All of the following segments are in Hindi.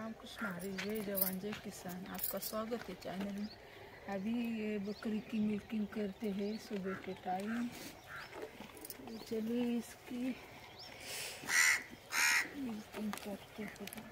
रामकृष्ण हरी जय जवान जय किसान। आपका स्वागत है चैनल में। अभी ये बकरी की मिल्किंग करते हैं सुबह के टाइम। तो चलिए इसकी मिल्किंग करते हैं।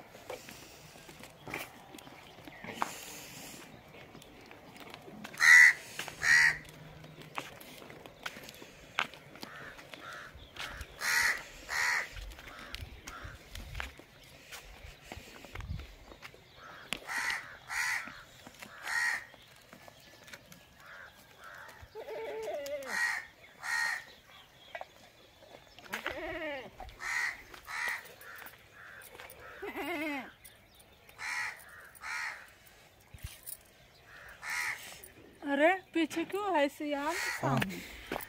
अरे पीछे क्यों है ऐसे यार सामने।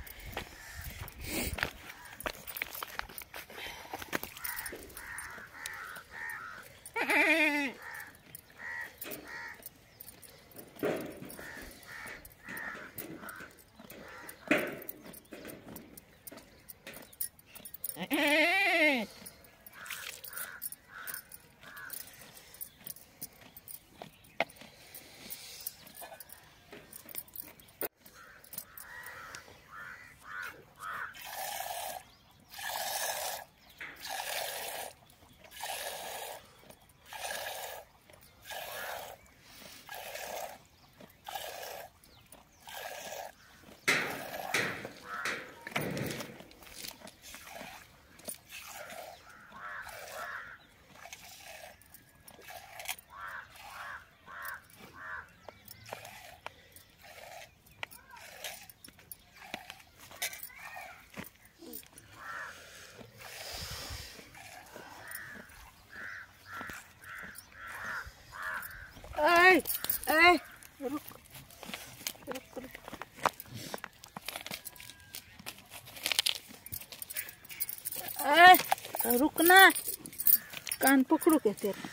ऐ रुक रुक रुक। रुकना, कान पकड़ू के तेरा।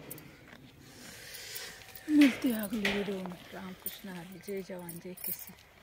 मिलते हैं अगले वीडियो में। रामकृष्ण हरी जय जवान जय किसान।